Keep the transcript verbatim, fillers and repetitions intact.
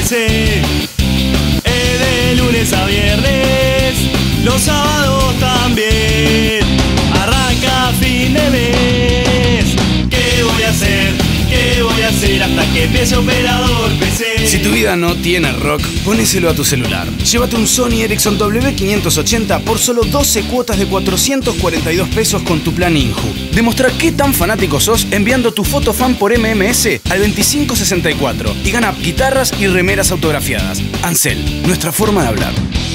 C. Es de lunes a viernes, los sábados también. Arranca fin de mes. ¿Qué voy a hacer? ¿Qué voy a hacer hasta que empiece Operador P C? Si tu vida no tiene rock, ponéselo a tu celular. Llévate un Sony Ericsson W quinientos ochenta por solo doce cuotas de cuatrocientos cuarenta y dos pesos con tu plan Inju. Demostrá qué tan fanático sos enviando tu foto fan por M M S al veinticinco sesenta y cuatro y gana guitarras y remeras autografiadas. Ansel, nuestra forma de hablar.